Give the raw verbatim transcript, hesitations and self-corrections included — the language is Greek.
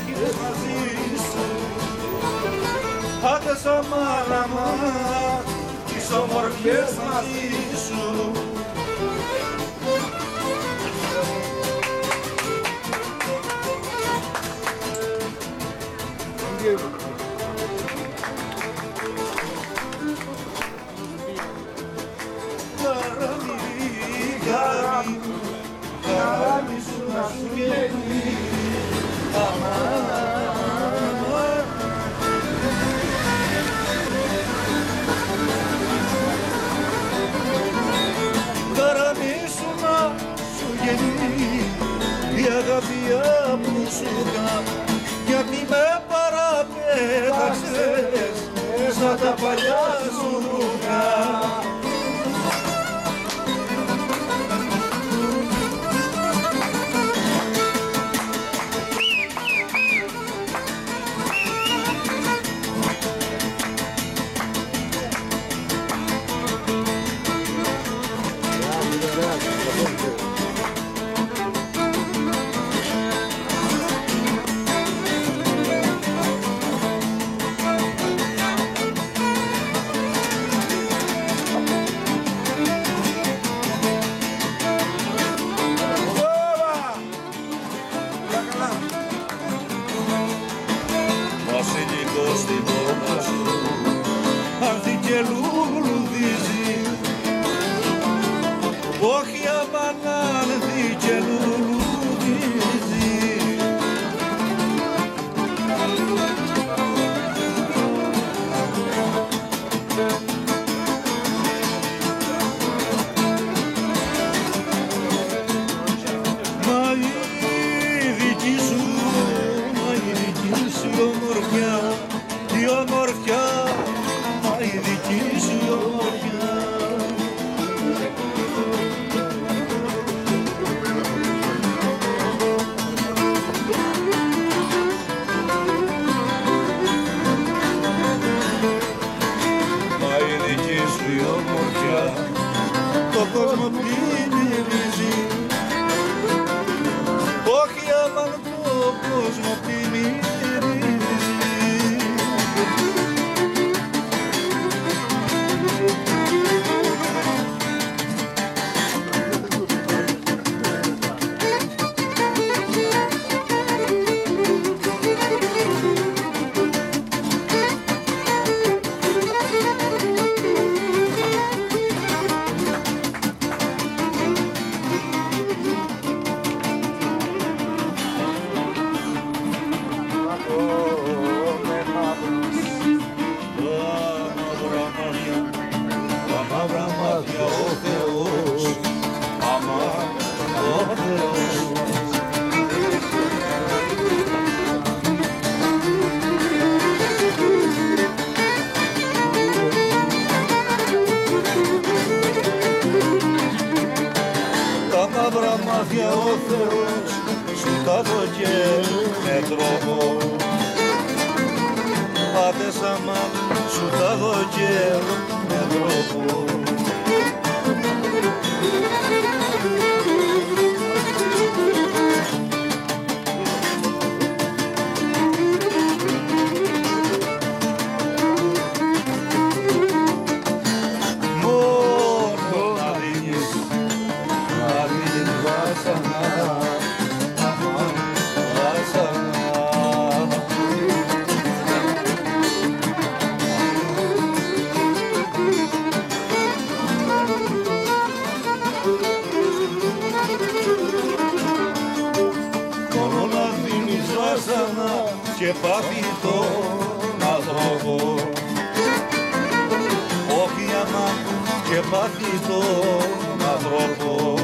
όμορφιες μαζί σου. Άντε σαν μάνα τις όμορφιες μαζί σου. Καράμι σου να σου βγαίνει, αμάν. Καράμι σου να σου βγαίνει, η αγάπη που σου είχα, γιατί με παραπέταξες σαν τα παλιά σου ρούχα. Βασιλικός στην πόρτα σου άνθη και λουλουδίζει, όχι αμάν άνθη και λουλουδίζει. Μα η δική σου, μα η δική σου ομορφιά, η ομορφιά, μα η δική σου ομορφιά. Μα η δική σου η ομορφιά, το κόσμο πλημμυρίζει, όχι αμάν το κόσμο πλημμυρίζει. Μαύρα μάτια ο Θεός, αμάν ο Θεός. Τα μαύρα μάτια ο Θεός σου τα δώκε με τρόπο, άντες αμάν σου τα δώκε με τρόπο. Μόνο να δίνεις, να δίνεις βάσανα, βάσανα. Μόνο να δίνεις βάσανα και πάθη τον άνθρωπο, όχι αμάν και πάθη τον άνθρωπο.